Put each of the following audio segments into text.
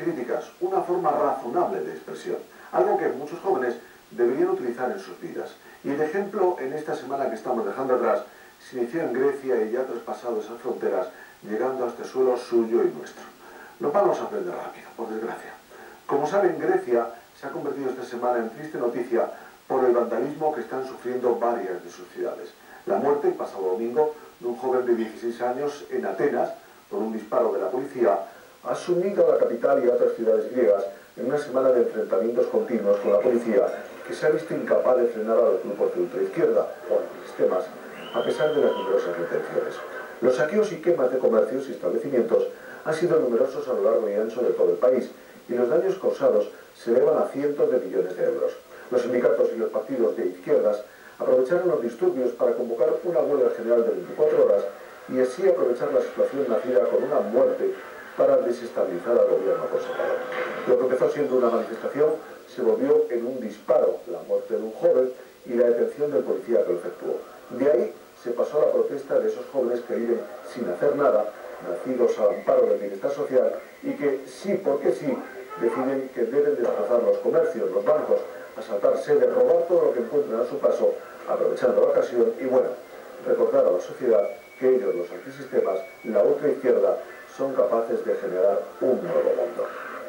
críticas, una forma razonable de expresión, algo que muchos jóvenes deberían utilizar en sus vidas. Y el ejemplo en esta semana que estamos dejando atrás se inició en Grecia y ya ha traspasado esas fronteras, llegando a este suelo suyo y nuestro. Los malos aprenden rápido, por desgracia. Como saben, Grecia se ha convertido esta semana en triste noticia por el vandalismo que están sufriendo varias de sus ciudades. La muerte, el pasado domingo, de un joven de 16 años en Atenas, por un disparo de la policía, ha sumido a la capital y a otras ciudades griegas en una semana de enfrentamientos continuos con la policía, que se ha visto incapaz de frenar a los grupos de ultraizquierda o antisistema, a pesar de las numerosas detenciones. Los saqueos y quemas de comercios y establecimientos han sido numerosos a lo largo y ancho de todo el país, y los daños causados se elevan a cientos de millones de euros. Los sindicatos y los partidos de izquierdas aprovecharon los disturbios para convocar una huelga general de 24 horas y así aprovechar la situación nacida con una muerte para desestabilizar al gobierno conservador. Lo que empezó siendo una manifestación se volvió en un disparo, la muerte de un joven y la detención del policía que lo efectuó. De ahí se pasó a la protesta de esos jóvenes que viven sin hacer nada, nacidos al amparo del bienestar social y que sí, porque sí, deciden que deben destrozar los comercios, los bancos, asaltar sedes, robar todo lo que encuentren a su paso, aprovechando la ocasión y, bueno, recordar a la sociedad que ellos, los antisistemas, la ultraizquierda, son capaces de generar un nuevo mundo.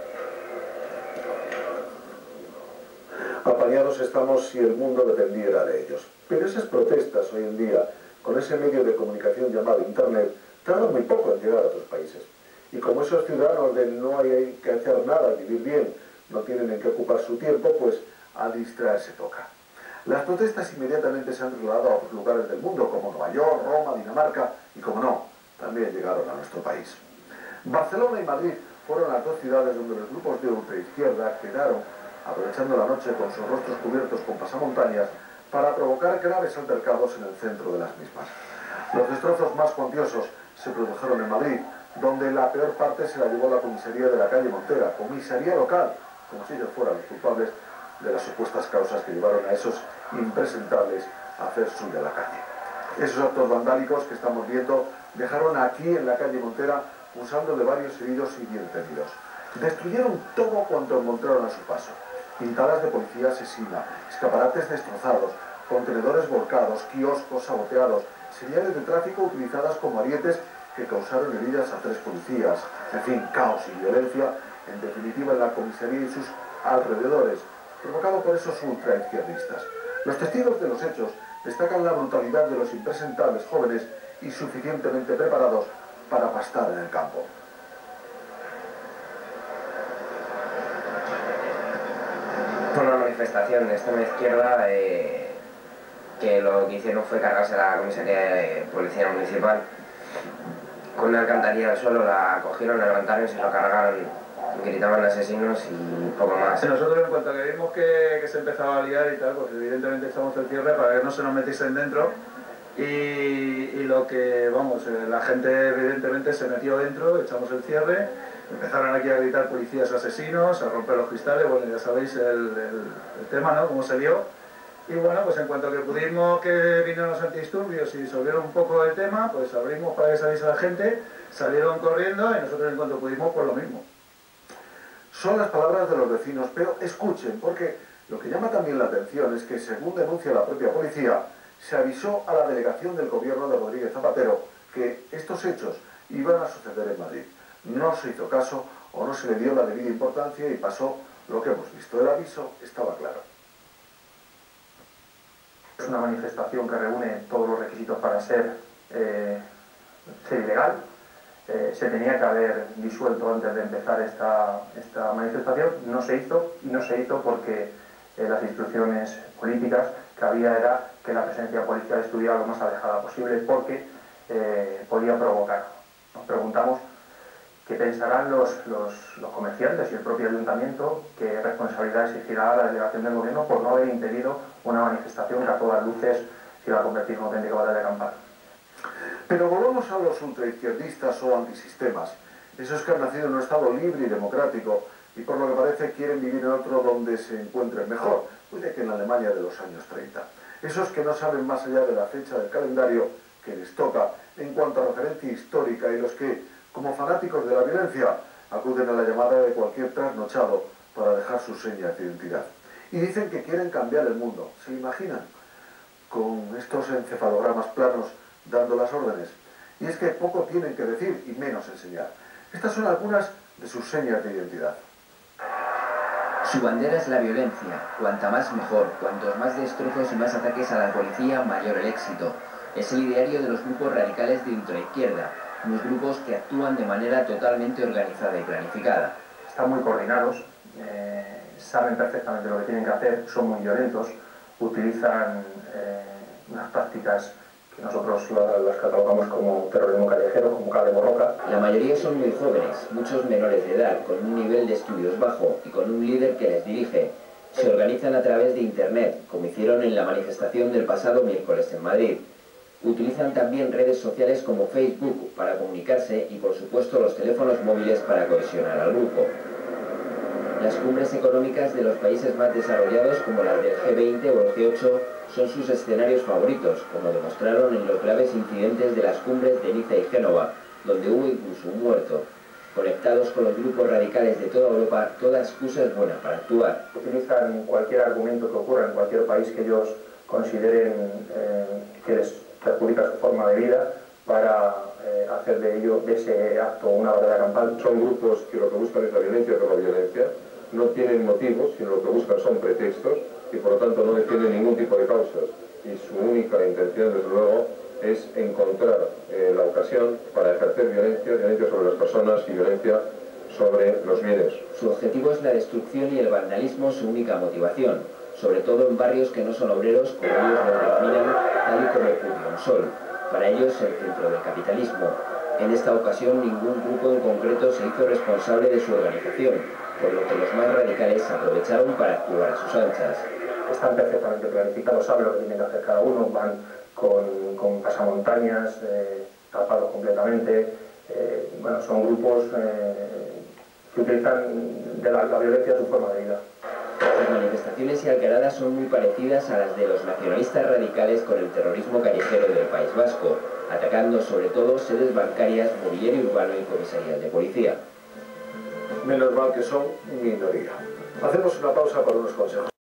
Apañados estamos si el mundo dependiera de ellos. Pero esas protestas hoy en día, con ese medio de comunicación llamado Internet, tardan muy poco en llegar a otros países. Y como esos ciudadanos de no hay que hacer nada, vivir bien, no tienen en qué ocupar su tiempo, pues a distraerse toca. Las protestas inmediatamente se han trasladado a otros lugares del mundo, como Nueva York, Roma, Dinamarca y, como no, también llegaron a nuestro país. Barcelona y Madrid fueron las dos ciudades donde los grupos de ultraizquierda quedaron, aprovechando la noche con sus rostros cubiertos con pasamontañas, para provocar graves altercados en el centro de las mismas. Los destrozos más cuantiosos se produjeron en Madrid, donde la peor parte se la llevó la comisaría de la calle Montera, comisaría local, como si ellos fueran los culpables de las supuestas causas que llevaron a esos impresentables a hacer suya la calle. Esos actos vandálicos que estamos viendo dejaron aquí en la calle Montera un saldo de varios heridos y bien heridos. Destruyeron todo cuanto encontraron a su paso. Pintadas de policía asesina, escaparates destrozados, contenedores volcados, kioscos saboteados, señales de tráfico utilizadas como arietes que causaron heridas a 3 policías. En fin, caos y violencia, en definitiva en la comisaría y sus alrededores, provocado por esos ultraizquierdistas. Los testigos de los hechos destacan la brutalidad de los impresentables jóvenes y suficientemente preparados para pastar en el campo. Una manifestación de extrema izquierda que lo que hicieron fue cargarse la comisaría de policía municipal con una alcantarilla al suelo, la cogieron, la levantaron y se lo cargaron, gritaban asesinos y poco más. Nosotros en cuanto que vimos que se empezaba a liar y tal, pues evidentemente echamos el cierre para que no se nos metiesen dentro y lo que, vamos, la gente evidentemente se metió dentro, echamos el cierre, empezaron aquí a gritar policías asesinos, a romper los cristales, bueno, ya sabéis el tema, ¿no?, cómo se dio. Y bueno, pues en cuanto que pudimos que vinieron los antidisturbios y disolvieron un poco el tema, pues abrimos para que saliese la gente, salieron corriendo y nosotros en cuanto pudimos, pues lo mismo. Son las palabras de los vecinos, pero escuchen, porque lo que llama también la atención es que, según denuncia la propia policía, se avisó a la delegación del gobierno de Rodríguez Zapatero que estos hechos iban a suceder en Madrid. No se hizo caso o no se le dio la debida importancia y pasó lo que hemos visto. El aviso estaba claro. Es una manifestación que reúne todos los requisitos para ser ilegal. Se tenía que haber disuelto antes de empezar esta manifestación. No se hizo, y no se hizo porque las instrucciones políticas que había era que la presencia policial estuviera lo más alejada posible porque podía provocar. Nos preguntamos qué pensarán los comerciantes y el propio ayuntamiento, qué responsabilidad exigirá la delegación del gobierno por no haber impedido una manifestación que a todas luces se iba a convertir en una auténtica batalla campal. Pero volvamos a los ultraizquierdistas o antisistemas, esos que han nacido en un estado libre y democrático y por lo que parece quieren vivir en otro donde se encuentren mejor, puede que en la Alemania de los años 30. Esos que no saben más allá de la fecha del calendario que les toca en cuanto a referencia histórica y los que, como fanáticos de la violencia, acuden a la llamada de cualquier trasnochado para dejar sus señas de identidad. Y dicen que quieren cambiar el mundo. ¿Se imaginan? Con estos encefalogramas planos dando las órdenes. Y es que poco tienen que decir y menos enseñar. Estas son algunas de sus señas de identidad. Su bandera es la violencia. Cuanta más mejor. Cuantos más destrozos y más ataques a la policía, mayor el éxito. Es el ideario de los grupos radicales de ultraizquierda, unos grupos que actúan de manera totalmente organizada y planificada. Están muy coordinados, saben perfectamente lo que tienen que hacer, son muy violentos, utilizan unas prácticas que nosotros las catalogamos como terrorismo callejero, como cable borroca. La mayoría son muy jóvenes, muchos menores de edad, con un nivel de estudios bajo y con un líder que les dirige. Se organizan a través de Internet, como hicieron en la manifestación del pasado miércoles en Madrid. Utilizan también redes sociales como Facebook para comunicarse y, por supuesto, los teléfonos móviles para cohesionar al grupo. Las cumbres económicas de los países más desarrollados, como las del G20 o el G8, son sus escenarios favoritos, como demostraron en los graves incidentes de las cumbres de Niza y Génova, donde hubo incluso un muerto. Conectados con los grupos radicales de toda Europa, toda excusa es buena para actuar. Utilizan cualquier argumento que ocurra en cualquier país que ellos consideren que les perjudica su forma de vida para hacer de ese acto una verdadera campaña. Son grupos que lo que buscan es la violencia por la violencia, no tienen motivos, sino lo que buscan son pretextos y por lo tanto no defienden ningún tipo de causas. Y su única intención, desde luego, es encontrar la ocasión para ejercer violencia sobre las personas y violencia sobre los bienes. Su objetivo es la destrucción y el vandalismo, su única motivación, sobre todo en barrios que no son obreros, como ellos lo denominan, tal y como ocurrió en Sol. Para ellos, el centro del capitalismo. En esta ocasión, ningún grupo en concreto se hizo responsable de su organización, por lo que los más radicales aprovecharon para actuar a sus anchas. Están perfectamente planificados, saben lo que tienen que hacer cada uno, van con pasamontañas, tapados completamente. Bueno, son grupos que utilizan de la violencia su forma de vida. Las manifestaciones y alcaradas son muy parecidas a las de los nacionalistas radicales con el terrorismo callejero del País Vasco, atacando sobre todo sedes bancarias, mobiliario urbano y comisarías de policía. Menos mal que son minoría. Hacemos una pausa para unos consejos.